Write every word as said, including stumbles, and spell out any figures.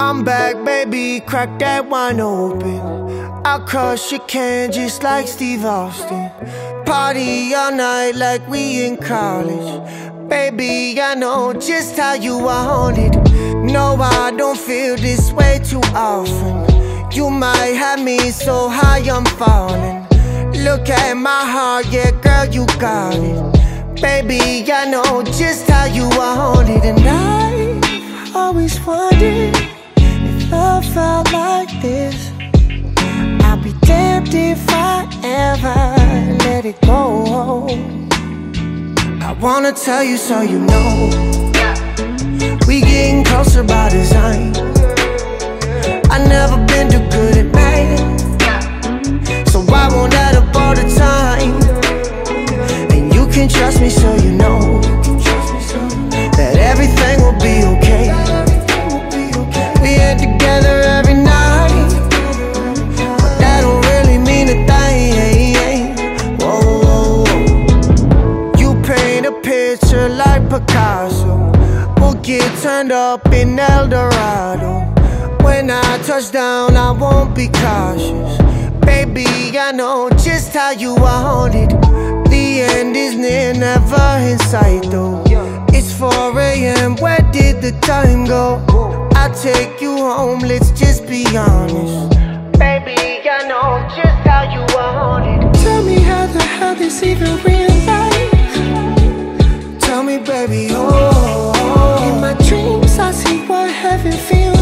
I'm back, baby, crack that wine open. I'll crush your can just like Steve Austin. Party all night like we in college. Baby, I know just how you want it. No, I don't feel this way too often. You might have me so high I'm falling. Look at my heart, yeah, girl, you got it. Baby, I know just how you want it. And I always wondered if love felt like this. I'll be damned if I ever let it go. I wanna tell you so you know, we getting closer by design. I never been too good at math, so I won't let up all the time. And you can trust me so you know that everything will be okay. We ain't together every night, but that don't really mean a thing. Whoa, you paint a picture like Picasso. We'll get turned up in El Dorado. When I touch down, I won't be cautious. Baby, I know just how you want it. The end is near, never in sight though. It's four A M, where did the time go? I'll take you home, let's just be honest. Baby, I know just how you want it. Tell me how the hell this even real life. Tell me, baby, oh, in my dreams I see what heaven feels